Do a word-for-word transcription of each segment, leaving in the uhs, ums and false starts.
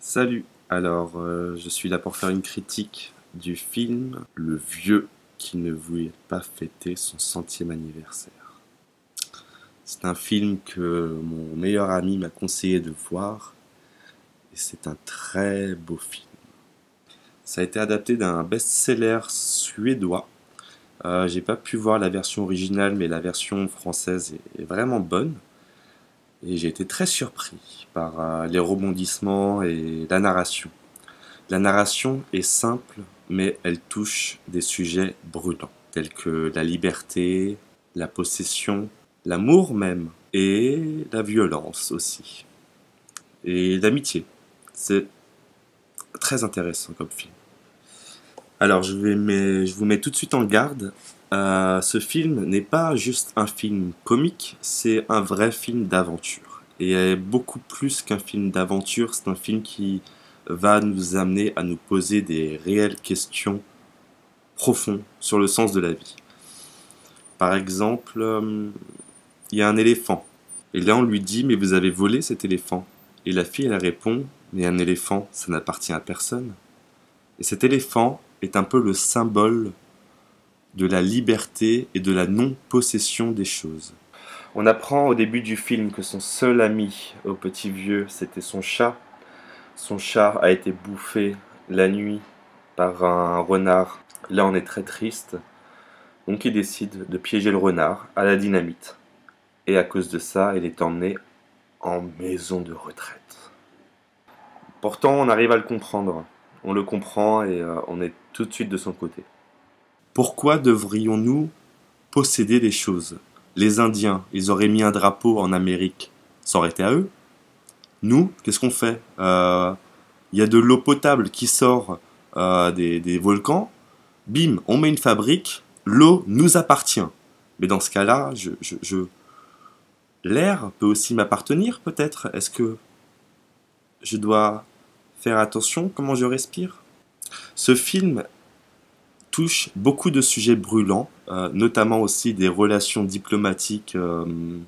Salut, alors euh, je suis là pour faire une critique du film Le Vieux qui ne voulait pas fêter son centième anniversaire. C'est un film que mon meilleur ami m'a conseillé de voir et c'est un très beau film. Ça a été adapté d'un best-seller suédois. Euh, j'ai pas pu voir la version originale mais la version française est, est vraiment bonne. Et j'ai été très surpris par euh, les rebondissements et la narration. La narration est simple, mais elle touche des sujets brûlants, tels que la liberté, la possession, l'amour même, et la violence aussi. Et l'amitié. C'est très intéressant comme film. Alors je, vais met- je vous mets tout de suite en garde. Euh, ce film n'est pas juste un film comique, c'est un vrai film d'aventure. Et beaucoup plus qu'un film d'aventure, c'est un film qui va nous amener à nous poser des réelles questions profondes sur le sens de la vie. Par exemple, euh, il y a un éléphant. Et là on lui dit, mais vous avez volé cet éléphant. Et la fille elle répond, mais un éléphant, ça n'appartient à personne. Et cet éléphant est un peu le symbole de la liberté et de la non-possession des choses. On apprend au début du film que son seul ami au petit vieux, c'était son chat. Son chat a été bouffé la nuit par un renard. Là, on est très triste. Donc, il décide de piéger le renard à la dynamite. Et à cause de ça, il est emmené en maison de retraite. Pourtant, on arrive à le comprendre. On le comprend et euh, on est tout de suite de son côté. Pourquoi devrions-nous posséder des choses? Les Indiens, ils auraient mis un drapeau en Amérique. Ça aurait été à eux. Nous, qu'est-ce qu'on fait? Euh, Il y a de l'eau potable qui sort euh, des, des volcans. Bim, on met une fabrique. L'eau nous appartient. Mais dans ce cas-là, je, je, je... l'air peut aussi m'appartenir, peut-être. Est-ce que je dois faire attention comment je respire? Ce film touche beaucoup de sujets brûlants, euh, notamment aussi des relations diplomatiques euh,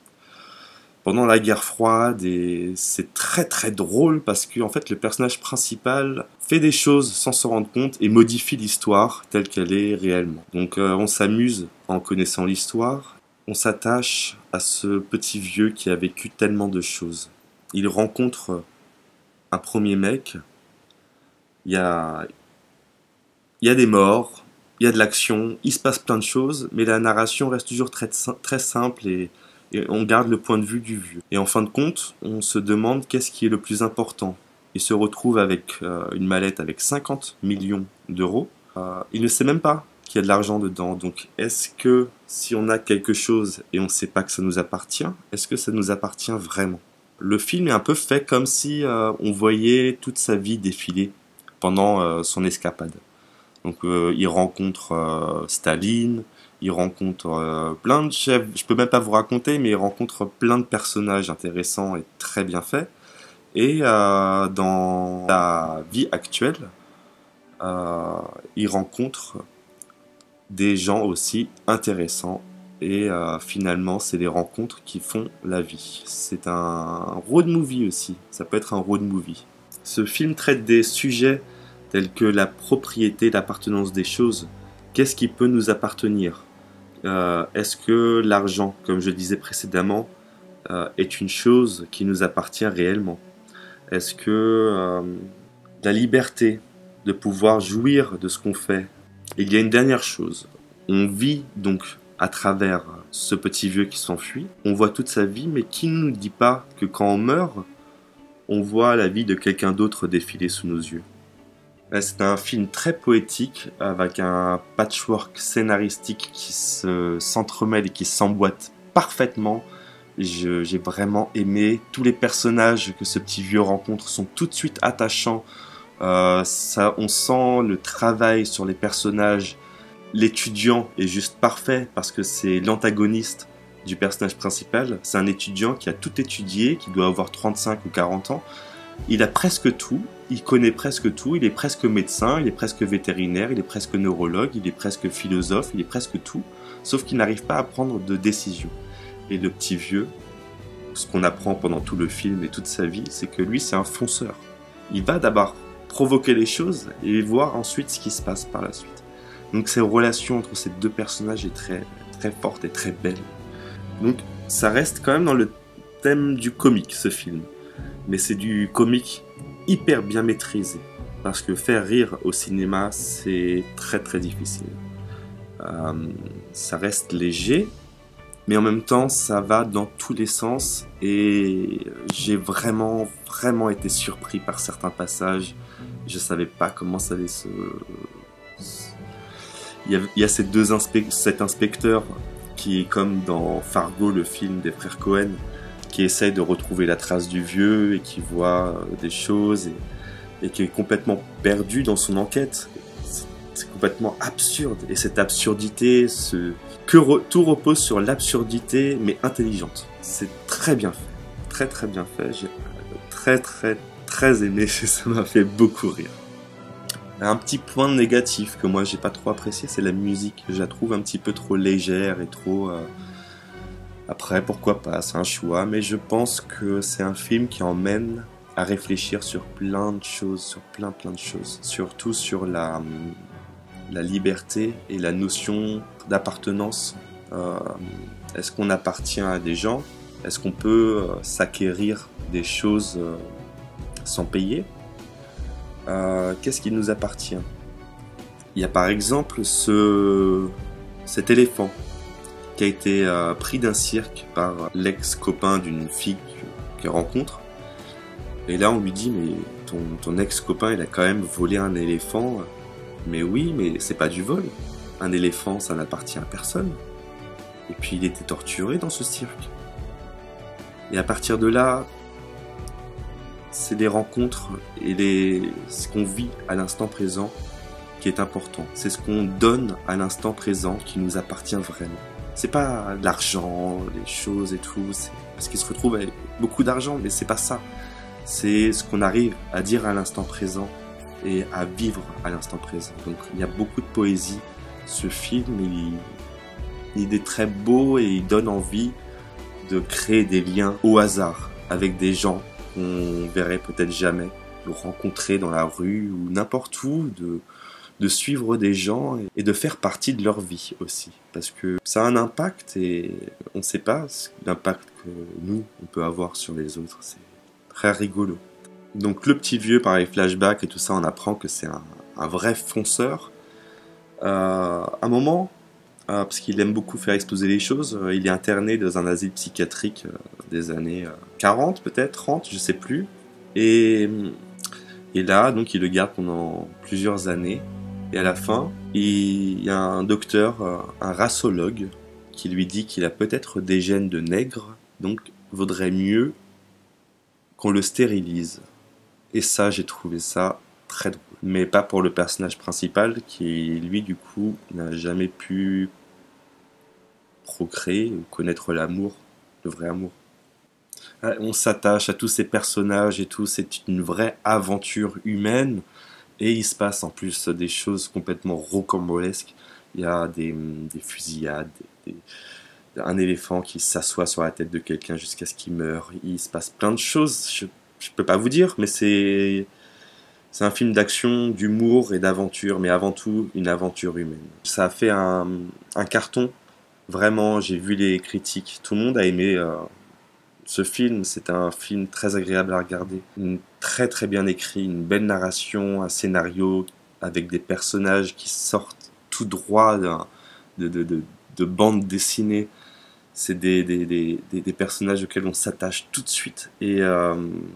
pendant la guerre froide, et c'est très très drôle parce que en fait le personnage principal fait des choses sans se rendre compte et modifie l'histoire telle qu'elle est réellement. Donc euh, on s'amuse en connaissant l'histoire, on s'attache à ce petit vieux qui a vécu tellement de choses. Il rencontre un premier mec, il y a, il y a des morts, il y a de l'action, il se passe plein de choses, mais la narration reste toujours très, très simple et, et on garde le point de vue du vieux. Et en fin de compte, on se demande qu'est-ce qui est le plus important. Il se retrouve avec euh, une mallette avec cinquante millions d'euros. Euh, il ne sait même pas qu'il y a de l'argent dedans. Donc est-ce que si on a quelque chose et on ne sait pas que ça nous appartient, est-ce que ça nous appartient vraiment? Le film est un peu fait comme si euh, on voyait toute sa vie défiler pendant euh, son escapade. Donc euh, il rencontre euh, Staline, il rencontre euh, plein de chefs, je peux même pas vous raconter, mais il rencontre plein de personnages intéressants et très bien faits. Et euh, dans la vie actuelle, euh, il rencontre des gens aussi intéressants. Et euh, finalement, c'est les rencontres qui font la vie. C'est un road movie aussi, ça peut être un road movie. Ce film traite des sujets tels que la propriété, l'appartenance des choses. Qu'est-ce qui peut nous appartenir? euh, Est-ce que l'argent, comme je disais précédemment, euh, est une chose qui nous appartient réellement? Est-ce que euh, la liberté de pouvoir jouir de ce qu'on fait? Il y a une dernière chose. On vit donc à travers ce petit vieux qui s'enfuit. On voit toute sa vie, mais qui ne nous dit pas que quand on meurt, on voit la vie de quelqu'un d'autre défiler sous nos yeux? C'est un film très poétique, avec un patchwork scénaristique qui se, s'entremêle et qui s'emboîte parfaitement. Je, j'ai vraiment aimé. Tous les personnages que ce petit vieux rencontre sont tout de suite attachants. Euh, ça, on sent le travail sur les personnages. L'étudiant est juste parfait parce que c'est l'antagoniste du personnage principal. C'est un étudiant qui a tout étudié, qui doit avoir trente-cinq ou quarante ans. Il a presque tout, il connaît presque tout, il est presque médecin, il est presque vétérinaire, il est presque neurologue, il est presque philosophe, il est presque tout, sauf qu'il n'arrive pas à prendre de décision. Et le petit vieux, ce qu'on apprend pendant tout le film et toute sa vie, c'est que lui c'est un fonceur. il va d'abord provoquer les choses et voir ensuite ce qui se passe par la suite. Donc cette relation entre ces deux personnages est très, très forte et très belle. Donc ça reste quand même dans le thème du comique, ce film. Mais c'est du comique hyper bien maîtrisé. Parce que faire rire au cinéma, c'est très très difficile. Euh, ça reste léger, mais en même temps, ça va dans tous les sens. Et j'ai vraiment, vraiment été surpris par certains passages. Je savais pas comment ça allait se... Il y a, il y a ces deux inspe- cet inspecteur qui est comme dans Fargo, le film des frères Cohen, qui essaye de retrouver la trace du vieux et qui voit des choses et, et qui est complètement perdu dans son enquête. C'est, c'est complètement absurde. Et cette absurdité, ce, que re, tout repose sur l'absurdité, mais intelligente. C'est très bien fait. Très très bien fait. J'ai très très très aimé. Ça m'a fait beaucoup rire. Un petit point négatif que moi j'ai pas trop apprécié, c'est la musique. Je la trouve un petit peu trop légère et trop... Euh... Après, pourquoi pas, c'est un choix, mais je pense que c'est un film qui emmène à réfléchir sur plein de choses, sur plein plein de choses. Surtout sur la, la liberté et la notion d'appartenance. Euh, est-ce qu'on appartient à des gens? Est-ce qu'on peut euh, s'acquérir des choses euh, sans payer? Euh, qu'est-ce qui nous appartient? Il y a par exemple ce, cet éléphant qui a été euh, pris d'un cirque par l'ex-copain d'une fille qu'il rencontre. Et là, on lui dit, mais ton, ton ex-copain, il a quand même volé un éléphant. Mais oui, mais c'est pas du vol. Un éléphant, ça n'appartient à personne. Et puis, il était torturé dans ce cirque. Et à partir de là, c'est les rencontres et les... ce qu'on vit à l'instant présent qui est important. C'est ce qu'on donne à l'instant présent qui nous appartient vraiment. C'est pas l'argent, les choses et tout, c'est parce qu'ils se retrouvent avec beaucoup d'argent, mais c'est pas ça. C'est ce qu'on arrive à dire à l'instant présent et à vivre à l'instant présent. Donc il y a beaucoup de poésie. Ce film, il, il est très beau et il donne envie de créer des liens au hasard avec des gens qu'on verrait peut-être jamais, de rencontrer dans la rue ou n'importe où, de, de suivre des gens et de faire partie de leur vie aussi. Parce que ça a un impact et on ne sait pas l'impact que nous, on peut avoir sur les autres. C'est très rigolo. Donc le petit vieux, par les flashbacks et tout ça, on apprend que c'est un, un vrai fonceur. Euh, à un moment, euh, parce qu'il aime beaucoup faire exploser les choses, euh, il est interné dans un asile psychiatrique euh, des années euh, quarante peut-être, trente, je sais plus. Et, et là, donc, il le garde pendant plusieurs années. Et à la fin, il y a un docteur, euh, un rassologue, qui lui dit qu'il a peut-être des gènes de nègre, donc vaudrait mieux qu'on le stérilise. Et ça, j'ai trouvé ça très drôle. Mais pas pour le personnage principal, qui, lui, du coup, n'a jamais pu procréer ou connaître l'amour, le vrai amour. On s'attache à tous ces personnages et tout, c'est une vraie aventure humaine. Et il se passe en plus des choses complètement rocambolesques. Il y a des, des fusillades, des, des, un éléphant qui s'assoit sur la tête de quelqu'un jusqu'à ce qu'il meure. Il se passe plein de choses, je ne peux pas vous dire, mais c'est... C'est un film d'action, d'humour et d'aventure, mais avant tout, une aventure humaine. Ça a fait un, un carton. Vraiment, j'ai vu les critiques. Tout le monde a aimé euh, ce film. C'est un film très agréable à regarder. Une, très très bien écrit, une belle narration, un scénario avec des personnages qui sortent tout droit de, de, de, de, de bande dessinée. C'est des, des, des, des, des personnages auxquels on s'attache tout de suite. Et... Euh,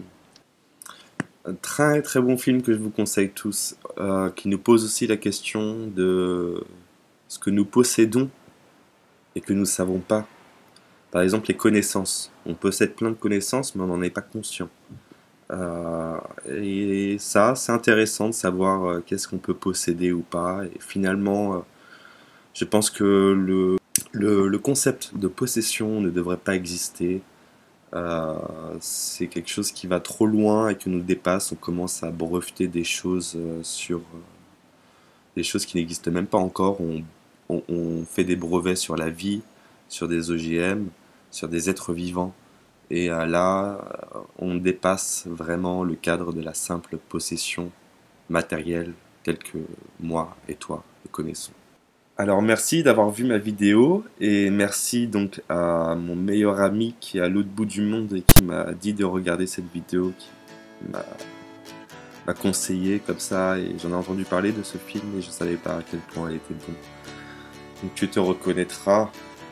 un très très bon film que je vous conseille tous, euh, qui nous pose aussi la question de ce que nous possédons et que nous ne savons pas. Par exemple, les connaissances. On possède plein de connaissances, mais on n'en est pas conscient. Euh, et ça, c'est intéressant de savoir euh, qu'est-ce qu'on peut posséder ou pas. Et finalement, euh, je pense que le, le, le concept de possession ne devrait pas exister. Euh, c'est quelque chose qui va trop loin et qui nous dépasse. On commence à breveter des choses euh, sur euh, des choses qui n'existent même pas encore. On, on, on fait des brevets sur la vie, sur des O G M, sur des êtres vivants. Et euh, là, on dépasse vraiment le cadre de la simple possession matérielle telle que moi et toi le connaissons. Alors merci d'avoir vu ma vidéo et merci donc à mon meilleur ami qui est à l'autre bout du monde et qui m'a dit de regarder cette vidéo, qui m'a m'a conseillé comme ça, et j'en ai entendu parler de ce film et je savais pas à quel point il était bon. Donc tu te reconnaîtras.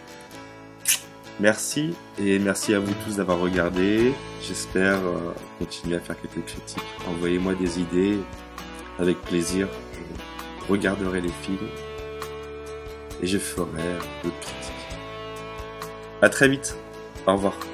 Merci, et merci à vous tous d'avoir regardé. J'espère euh, continuer à faire quelques critiques. Envoyez-moi des idées, avec plaisir. Je regarderai les films et je ferai d'autres critiques. À très vite. Au revoir.